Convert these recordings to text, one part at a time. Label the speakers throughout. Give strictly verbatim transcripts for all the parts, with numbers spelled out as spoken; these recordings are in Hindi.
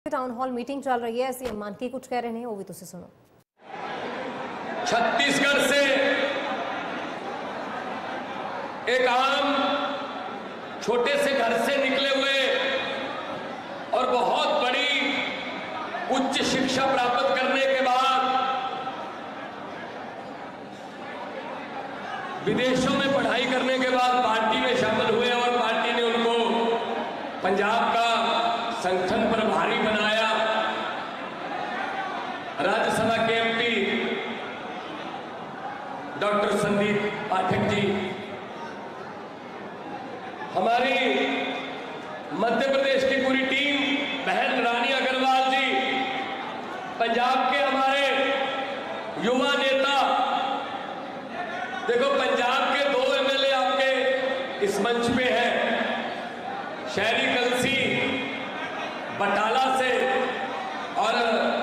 Speaker 1: टाउन हॉल मीटिंग चल रही है, सीएम मान की कुछ कह रहे हैं, वो भी तुझसे सुनो।
Speaker 2: छत्तीसगढ़ से एक आम छोटे से घर से निकले हुए और बहुत बड़ी उच्च शिक्षा प्राप्त करने के बाद विदेशों में पढ़ाई करने के बाद पार्टी में शामिल हुए और पार्टी ने उनको पंजाब का संगठन प्रभारी बनाया। राज्यसभा के एमपी डॉक्टर संदीप पाठक जी, हमारी मध्य प्रदेश की पूरी टीम, बहन रानी अग्रवाल जी, पंजाब के हमारे युवा नेता, देखो पंजाब के दो एमएलए आपके इस मंच पे हैं, शहरी कलसी बटाला से और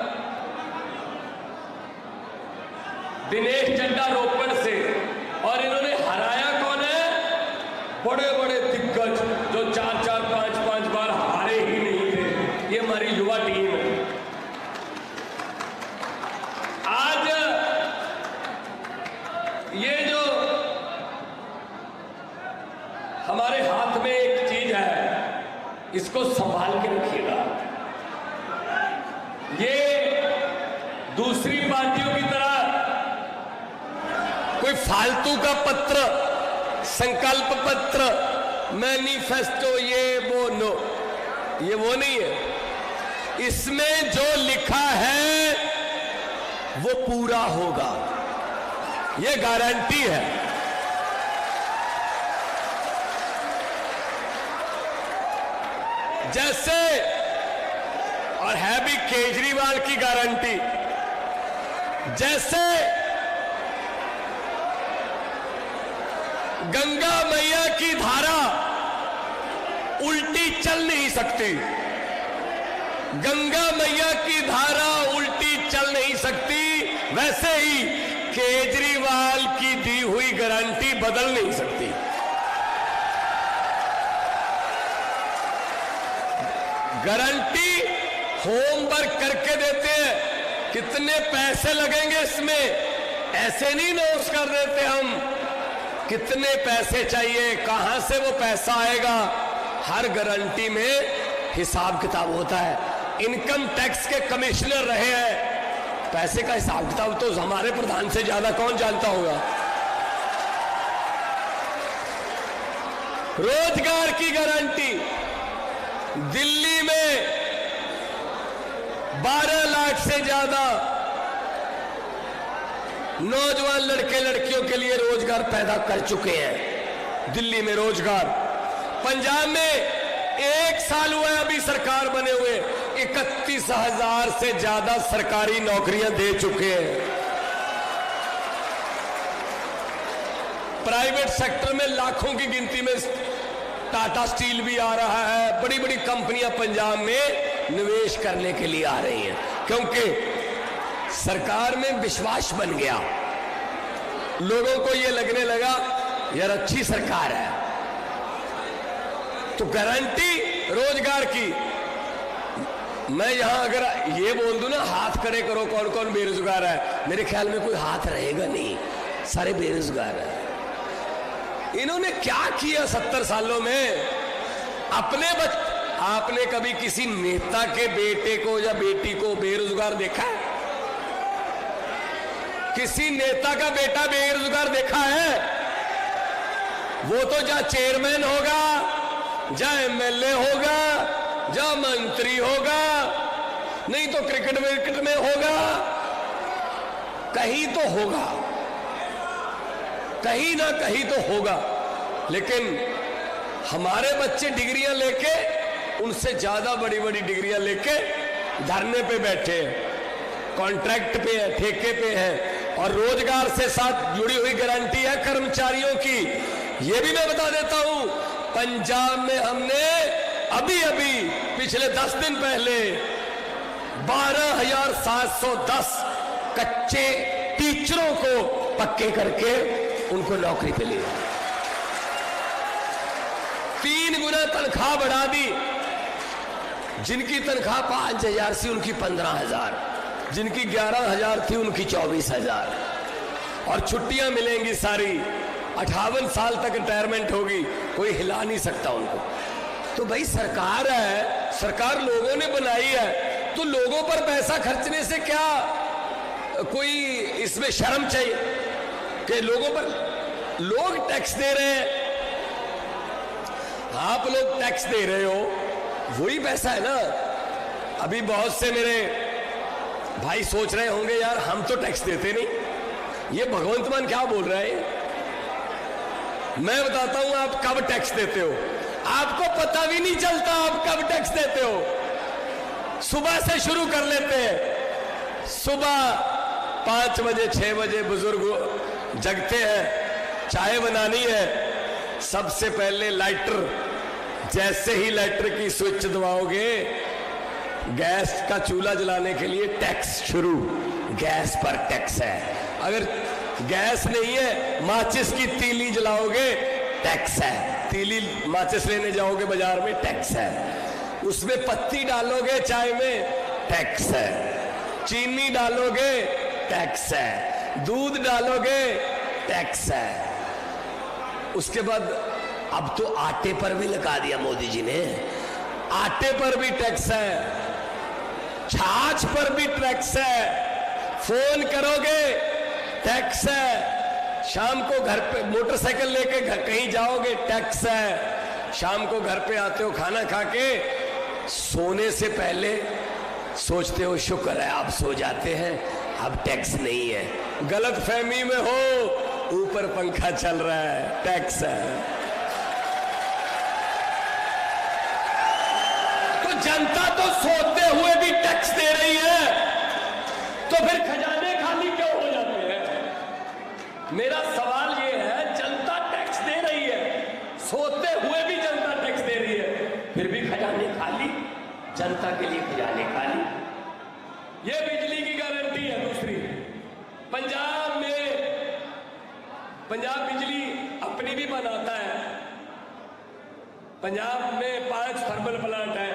Speaker 2: दिनेश चड्डा रोपड़ से, और इन्होंने हराया कौन है? बड़े बड़े दिग्गज जो चार चार पांच पांच बार हारे ही नहीं थे। ये हमारी युवा टीम है। आज ये जो हमारे हाथ में एक चीज है, इसको संभाल के रखिएगा। ये दूसरी पार्टियों की तरह कोई फालतू का पत्र, संकल्प पत्र, मैनिफेस्टो, ये वो नो, ये वो नहीं है। इसमें जो लिखा है वो पूरा होगा, ये गारंटी है। जैसे, और है भी केजरीवाल की गारंटी, जैसे गंगा मैया की धारा उल्टी चल नहीं सकती, गंगा मैया की धारा उल्टी चल नहीं सकती, वैसे ही केजरीवाल की दी हुई गारंटी बदल नहीं सकती। गारंटी होमवर्क करके देते हैं, कितने पैसे लगेंगे इसमें, ऐसे नहीं नोट्स कर देते हम, कितने पैसे चाहिए, कहां से वो पैसा आएगा, हर गारंटी में हिसाब किताब होता है। इनकम टैक्स के कमिश्नर रहे हैं, पैसे का हिसाब किताब तो हमारे प्रधान से ज्यादा कौन जानता होगा। रोजगार की गारंटी, दिल्ली में बारह लाख से ज्यादा नौजवान लड़के लड़कियों के लिए रोजगार पैदा कर चुके हैं, दिल्ली में रोजगार। पंजाब में एक साल हुआ है अभी सरकार बने हुए, इकतीस हजार से ज्यादा सरकारी नौकरियां दे चुके हैं। प्राइवेट सेक्टर में लाखों की गिनती में टाटा स्टील भी आ रहा है, बड़ी बड़ी कंपनियां पंजाब में निवेश करने के लिए आ रही हैं, क्योंकि सरकार में विश्वास बन गया, लोगों को यह लगने लगा यार अच्छी सरकार है। तो गारंटी रोजगार की, मैं यहां अगर ये बोल दूं ना, हाथ खड़े करो कौन कौन बेरोजगार है, मेरे ख्याल में कोई हाथ रहेगा नहीं, सारे बेरोजगार है। इन्होंने क्या किया सत्तर सालों में? अपने बच आपने कभी किसी नेता के बेटे को या बेटी को बेरोजगार देखा है? किसी नेता का बेटा बेरोजगार देखा है? वो तो जा चेयरमैन होगा, जा एमएलए होगा, जा मंत्री होगा, नहीं तो क्रिकेट विकेट में होगा, कहीं तो होगा, कहीं ना कहीं तो होगा। लेकिन हमारे बच्चे डिग्रियां लेके, उनसे ज्यादा बड़ी बड़ी डिग्रियां लेके धरने पे बैठे हैं, कॉन्ट्रैक्ट पे है, ठेके पे है, और रोजगार से साथ जुड़ी हुई गारंटी है कर्मचारियों की। यह भी मैं बता देता हूं, पंजाब में हमने अभी अभी पिछले दस दिन पहले बारह हजार सात सौ दस कच्चे टीचरों को पक्के करके उनको नौकरी पे लिया, तीन गुना तनख्वाह बढ़ा दी। जिनकी तनख्वाह पांच हजार थी उनकी पंद्रह हजार, जिनकी ग्यारह हजार थी उनकी चौबीस हजार, और छुट्टियां मिलेंगी सारी, अठावन साल तक रिटायरमेंट होगी, कोई हिला नहीं सकता उनको। तो भाई सरकार है, सरकार लोगों ने बनाई है, तो लोगों पर पैसा खर्चने से क्या कोई इसमें शर्म चाहिए कि लोगों पर, लोग टैक्स दे रहे हैं, आप लोग टैक्स दे रहे हो, वही पैसा है ना। अभी बहुत से मेरे भाई सोच रहे होंगे यार हम तो टैक्स देते नहीं, ये भगवंत मान क्या बोल रहा है। मैं बताता हूं आप कब टैक्स देते हो, आपको पता भी नहीं चलता आप कब टैक्स देते हो। सुबह से शुरू कर लेते हैं, सुबह पांच बजे छह बजे बुजुर्ग जगते हैं, चाय बनानी है, सबसे पहले लाइटर, जैसे ही लाइटर की स्विच दबाओगे गैस का चूल्हा जलाने के लिए टैक्स शुरू, गैस पर टैक्स है। अगर गैस नहीं है माचिस की तीली जलाओगे टैक्स है, तीली माचिस लेने जाओगे बाजार में टैक्स है, उसमें पत्ती डालोगे चाय में टैक्स है, चीनी डालोगे टैक्स है, दूध डालोगे टैक्स है। उसके बाद अब तो आटे पर भी लगा दिया मोदी जी ने, आटे पर भी टैक्स है, छाछ पर भी टैक्स है, फोन करोगे टैक्स है, शाम को घर पे मोटरसाइकिल लेके घर कहीं जाओगे टैक्स है, शाम को घर पे आते हो खाना खा के, सोने से पहले सोचते हो शुक्र है आप सो जाते हैं अब टैक्स नहीं है, गलत फहमी में हो ऊपर पंखा चल रहा है टैक्स है। तो जनता तो सोते हुए भी टैक्स दे रही है, तो फिर खजाने खाली क्यों हो जाते हैं? मेरा सवाल यह है, जनता टैक्स दे रही है, सोते हुए भी जनता टैक्स दे रही है, फिर भी खजाने खाली, जनता के लिए खजाने खाली। यह बिजली की गारंटी है। दूसरी, पंजाब में, पंजाब बिजली अपनी भी बनाता है, पंजाब में पांच थर्मल प्लांट है,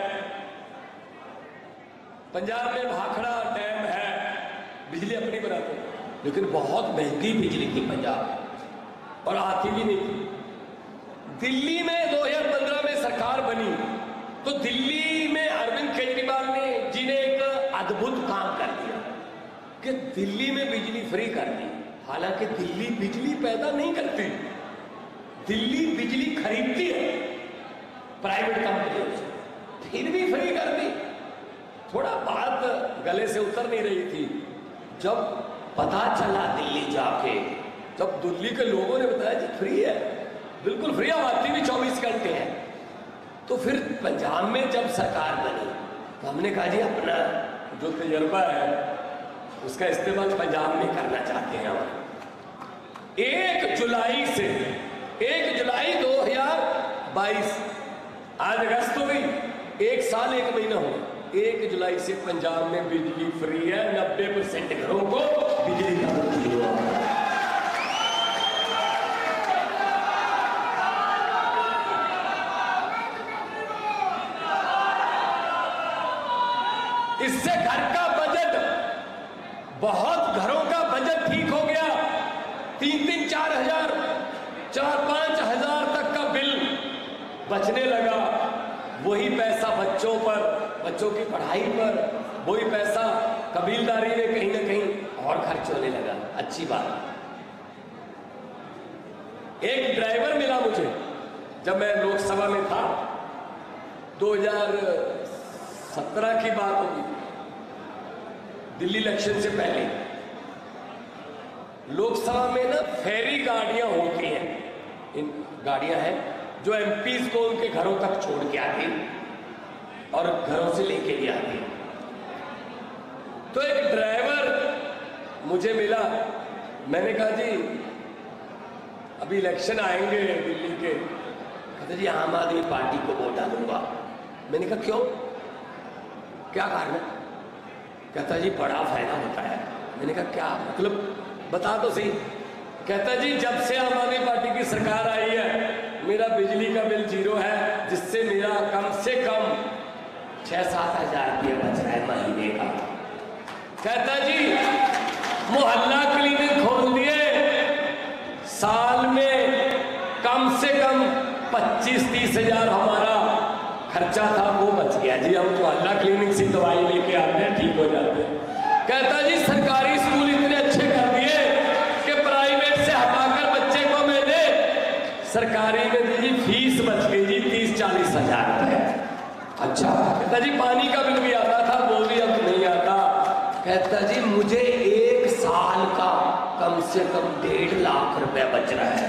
Speaker 2: पंजाब में भाखड़ा डैम है, बिजली अपनी बनाते हैं, लेकिन बहुत महंगी बिजली थी पंजाब और आती भी नहीं थी। दिल्ली में दो हज़ार पंद्रह में सरकार बनी तो दिल्ली में अरविंद केजरीवाल ने जी ने एक अद्भुत काम कर दिया कि दिल्ली में बिजली फ्री कर दी। हालांकि दिल्ली बिजली पैदा नहीं करती, दिल्ली बिजली खरीदती है प्राइवेट कंपनियों से, फिर भी फ्री कर दी। थोड़ा बात गले से उतर नहीं रही थी, जब पता चला दिल्ली जाके, जब दिल्ली के लोगों ने बताया जी फ्री है, बिल्कुल फ्री, आती भी चौबीस घंटे है, तो फिर पंजाब में जब सरकार बनी तो हमने कहा जी अपना जो तजर्बा है उसका इस्तेमाल पंजाब में करना चाहते हैं हम। एक जुलाई से, एक जुलाई दो हजार बाईस, आज अगस्त हो गई, एक साल एक महीना हो, एक जुलाई से पंजाब में बिजली फ्री है, नब्बे परसेंट घरों को बिजली का बिल हुआ। इससे घर का बजट, बहुत घरों का बजट ठीक हो गया, तीन तीन चार हजार चार पांच हजार तक का बिल बचने लगा। वही पैसा बच्चों पर, बच्चों की पढ़ाई पर, वही पैसा कबीलदारी में कहीं ना कहीं और खर्च होने लगा। अच्छी बात। एक ड्राइवर मिला मुझे जब मैं लोकसभा में था, दो हज़ार सत्रह की बात होगी, दिल्ली इलेक्शन से पहले। लोकसभा में ना फेरी गाड़ियां होती हैं, इन गाड़ियां हैं जो एमपीज को उनके घरों तक छोड़ के आती और घरों से लेके भी आती। तो एक ड्राइवर मुझे मिला, मैंने कहा जी अभी इलेक्शन आएंगे दिल्ली के, कहते जी आम आदमी पार्टी को वोट डालूंगा। मैंने कहा क्यों, क्या कारण है? कहता जी बड़ा फायदा होता है। मैंने कहा क्या मतलब, बता दो सही। कहता जी जब से आम आदमी पार्टी की सरकार आई है मेरा बिजली का बिल जीरो है, जिससे मेरा कम से कम छह सात हजार रुपया बच रहा है महीने का। कहता जी मोहल्ला क्लिनिक खोल दिए, साल में कम से कम पच्चीस तीस हजार हमारा खर्चा था वो बच गया जी। हम मोहल्ला क्लिनिक से दवाई लेके आते हैं, ठीक हो जाते हैं। कहता जी सरकारी स्कूल इतने अच्छे कर दिए कि प्राइवेट से हटाकर बच्चे को मैंने सरकारी में दी, फीस बच गई जी तीस चालीस हजार रुपए। अच्छा। कहता जी पानी का बिल भी आता था, वो भी अब नहीं आता। कहता जी मुझे एक साल का कम से कम डेढ़ लाख रुपए बच रहा है।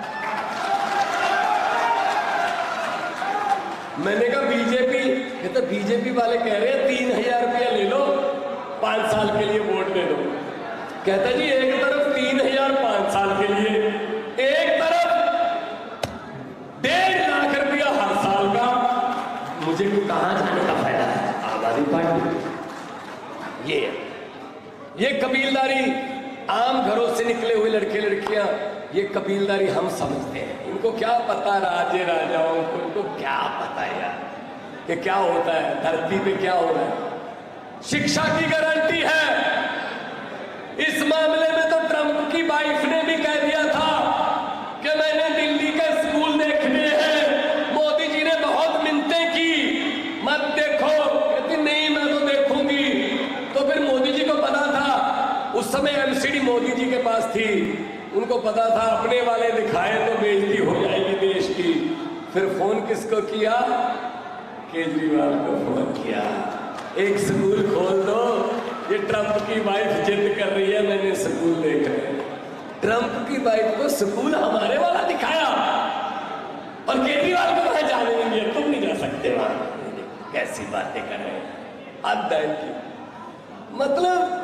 Speaker 2: मैंने कहा बीजेपी, कहता बीजेपी वाले कह रहे हैं तीन हजार रुपया ले लो, पांच साल के लिए वोट दे दो। कहता जी एक तरफ तीन हजार पांच साल के लिए, एक तरफ डेढ़ लाख रुपया हर साल का, मुझे कहां जाने का फायदा है? आम आदमी पार्टी। ये ये कबीलदारी, आम घरों से निकले हुए लड़के लड़कियां, ये कबीलदारी हम समझते हैं। इनको क्या पता राजे राजाओं को, इनको क्या पता यार कि क्या होता है धरती पे, क्या हो रहा है। शिक्षा की गारंटी है। इस मामले में तो ट्रंप की वाइफ ने भी कह दिया था कि मैंने दिल्ली के स्कूल देखने हैं। मोदी जी ने बहुत मिन्नतें की, मत देखो। कहती नहीं मैं तो देखूंगी। तो फिर मोदी जी को पता था, उस समय एमसीडी मोदी जी के पास थी, उनको पता था अपने वाले दिखाए तो बेइज्जती हो जाएगी देश की। फिर फोन किसको किया? केजरीवाल को फोन किया, एक स्कूल खोल दो, ये ट्रंप की वाइफ जिद कर रही है, मैंने स्कूल देखना है। ट्रंप की वाइफ को स्कूल हमारे वाला दिखाया और केजरीवाल को वहां जाने नहीं दिया। तुम नहीं जा सकते वहां। कैसी बातें कर रहे हैं अब की। मतलब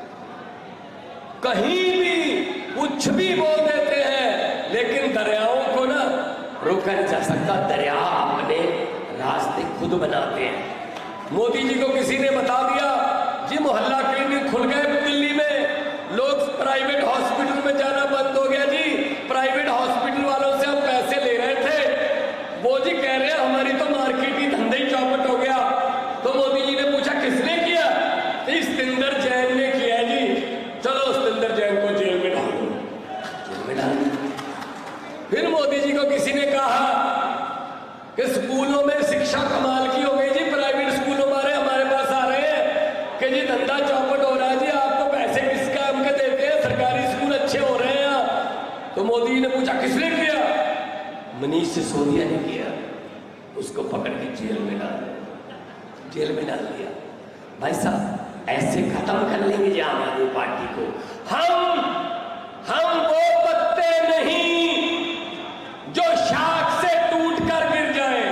Speaker 2: कहीं भी कुछ भी बोल देते हैं, लेकिन दरियाओं को ना रोका नहीं जा सकता। दरिया अपने रास्ते खुद बनाते हैं। मोदी जी को किसी ने बता दिया जी मोहल्ला क्लिनिक खुल गए दिल्ली में, लोग प्राइवेट हॉस्पिटल में जाना बंद हो गया जी। प्राइवेट हॉस्पिटल वालों से हम पैसे ले रहे थे, वो जी कह रहे हैं हमारी तो मार्केट ही धंधा ही चौपट हो गया। तो मोदी जी ने पूछा किसने किया? सतिंदर जैन ने किया जी। चलो सतिंदर जैन को जेल में डाल दो, जेल में डाल दो। फिर मोदी जी को किसी ने कहा कि स्कूलों में शिक्षा कमाल की हो गई जी, प्राइवेट स्कूलों वाले हमारे पास आ रहे हैं कि जी धंधा चौपट हो रहा है जी, आपको पैसे किस काम के देते हैं, सरकारी स्कूल अच्छे हो रहे हैं यहाँ। तो मोदी जी ने पूछा किसने किया? मनीष सिसोदिया ने किया। उसको पकड़ के जेल में डाल जेल में डाल दिया। भाई साहब ऐसे खत्म कर लेंगे जी आम आदमी पार्टी को। हम हम वो पत्ते नहीं जो शाख से टूट कर गिर जाए।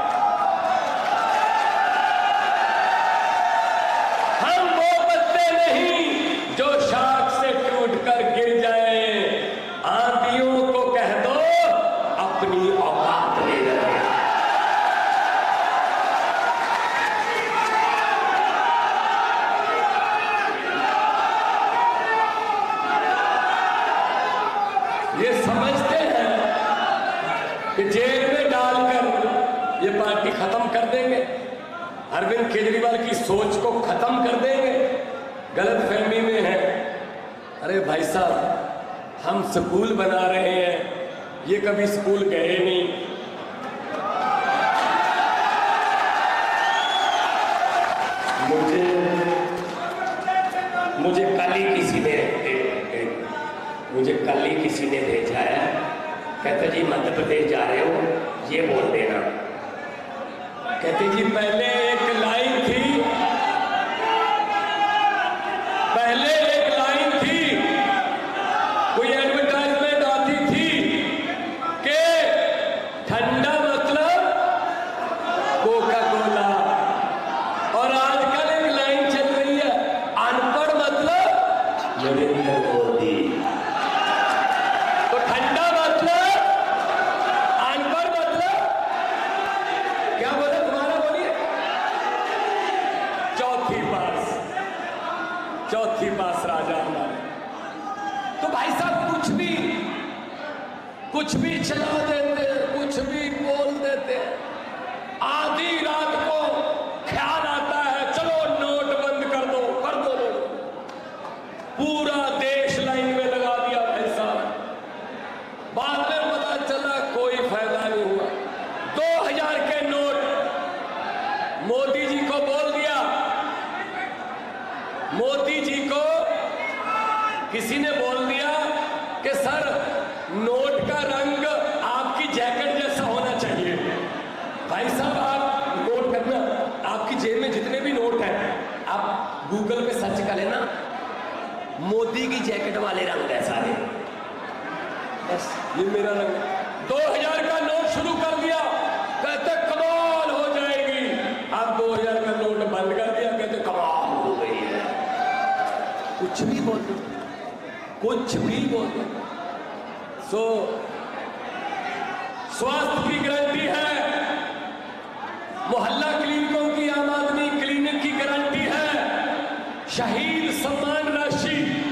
Speaker 2: हम वो पत्ते नहीं जो शाख से टूट कर गिर जाए। आंधियों को कह दो अपनी औकात ले लो। ये समझते हैं कि जेल में डालकर ये पार्टी खत्म कर देंगे, अरविंद केजरीवाल की सोच को खत्म कर देंगे। गलत फहमी में है। अरे भाई साहब हम स्कूल बना रहे हैं, ये कभी स्कूल गए नहीं। मुझे मुझे कल ही किसी ने मुझे कल ही किसी ने भेजा है, कहते जी मध्य प्रदेश जा रहे हो ये बोल देना। कहते जी पहले एक लाइन थी, पहले एक लाइन थी, कोई एडवर्टाइजमेंट आती थी कि ठंडा मतलब कोका कोला, और आजकल एक लाइन चल रही है अनपढ़ मतलब नरेंद्र मोदी। तो ठंडा मतलब, अनपढ़ मतलब क्या बोले? तुम्हारा बोलिए। चौथी पास, चौथी पास राजा हमारे। तो भाई साहब कुछ भी कुछ भी चला देते, कुछ भी बोल देते। आधी रात को ख्याल मोदी जी को किसी ने बोल दिया कि सर नोट का रंग आपकी जैकेट जैसा होना चाहिए। भाई साहब आप नोट करना, आपकी जेब में जितने भी नोट हैं आप गूगल पे सर्च कर लेना, मोदी की जैकेट वाले रंग है सारे। बस ये मेरा रंग। दो हजार का नोट शुरू कर दिया, कहते कमाल हो जाएगी। अब दो हजार का नोट बंद कर दिया, कहते कमाल हो गई है। कुछ भी बोल दो, कुछ भी बोल दो। सो स्वास्थ्य की गारंटी है, मोहल्ला क्लिनिकों की, आम आदमी क्लिनिक की गारंटी है, शहीद सम्मान राशि